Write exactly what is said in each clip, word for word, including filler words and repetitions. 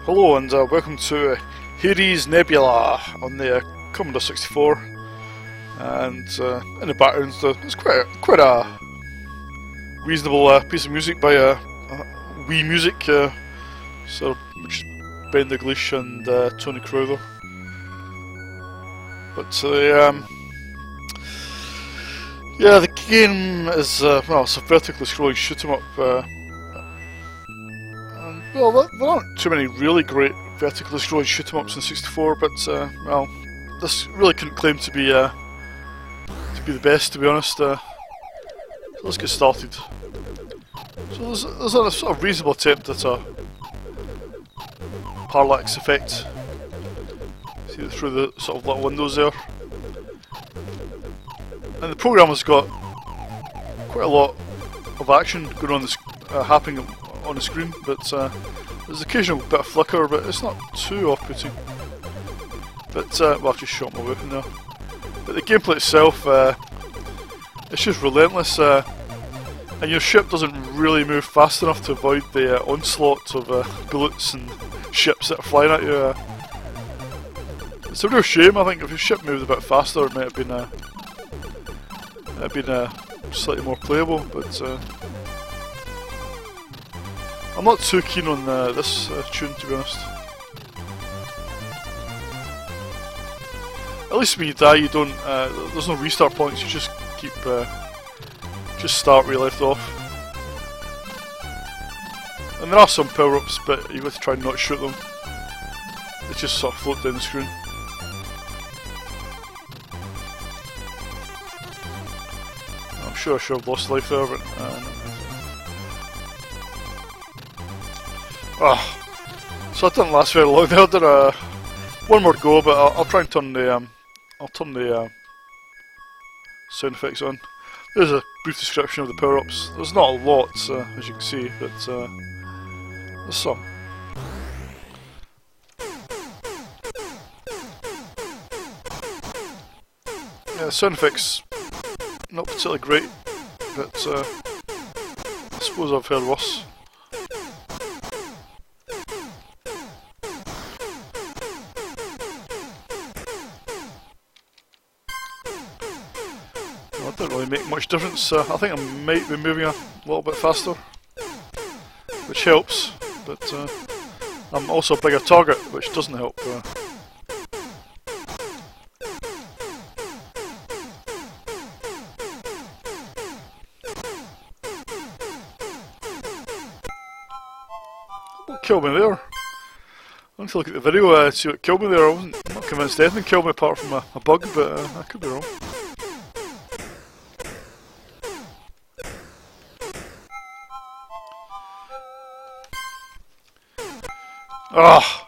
Hello and uh, welcome to uh, Hades Nebula on the uh, Commodore sixty-four, and uh, in the background there's quite a, quite a reasonable uh, piece of music by uh, uh, Wii Music, uh, so which is Ben Daglish and uh, Tony Crowther. But uh, um, yeah, the game is uh, well, it's a vertically scrolling shoot 'em up. Uh, Well, there aren't too many really great vertically scrolling shoot 'em ups in sixty-four, but uh, well, this really couldn't claim to be uh, to be the best, to be honest. Uh, so let's get started. So there's, there's a sort of reasonable attempt at a parallax effect. See it through the sort of little windows there, and the program has got quite a lot of action going on, this uh, happening on the screen, but uh, there's occasional bit of flicker, but it's not too off-putting. But uh, well, I've just shot my weapon there. But the gameplay itself, uh, it's just relentless, uh, and your ship doesn't really move fast enough to avoid the uh, onslaught of uh, bullets and ships that are flying at you. Uh, it's a real shame. I think if your ship moved a bit faster, it might have been, uh, might have been uh, slightly more playable. But uh, I'm not too keen on uh, this uh, tune, to be honest. At least when you die, you don't. Uh, there's no restart points. You just keep, uh, just start where you left off. And there are some power-ups, but you have to try and not shoot them. They just sort of float down the screen. I'm sure I should have lost life there, but. Uh, Oh, so it didn't last very long there. Did uh, one more go, but I'll, I'll try and turn the um, I'll turn the uh, sound effects on. There's a brief description of the power-ups. There's not a lot, uh, as you can see, but uh, there's some. Yeah, the sound effects not particularly great, but uh, I suppose I've heard worse. It doesn't really make much difference. Uh, I think I might be moving a little bit faster, which helps, but uh, I'm also a bigger target, which doesn't help. Uh. What killed me there? I need to look at the video uh, to see what killed me there. I wasn't I'm not convinced anything killed me apart from a, a bug, but uh, I could be wrong. Ah!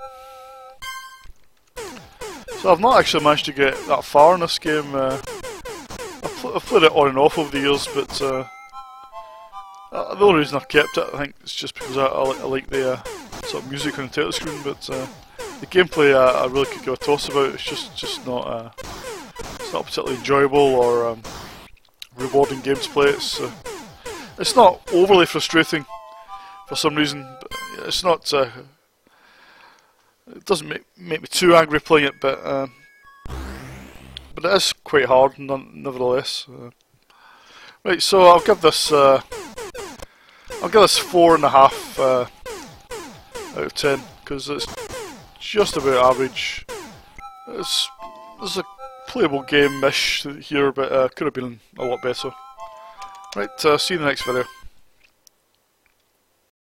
So I've not actually managed to get that far in this game. Uh, I've, pl I've played it on and off over the years, but uh, uh, the only reason I've kept it, I think, is just because I, I, li I like the uh, sort of music on the title screen. But uh, the gameplay, uh, I really could give a toss about. It's just just not uh, it's not particularly enjoyable or um, rewarding game to play. It's uh, it's not overly frustrating for some reason. But it's not. Uh, It doesn't make, make me too angry playing it, but uh, but it is quite hard nevertheless. Uh, right, so I'll give this uh, I'll give this four and a half uh, out of ten because it's just about average. It's it's a playable game-ish here, but uh, could have been a lot better. Right, uh, see you in the next video.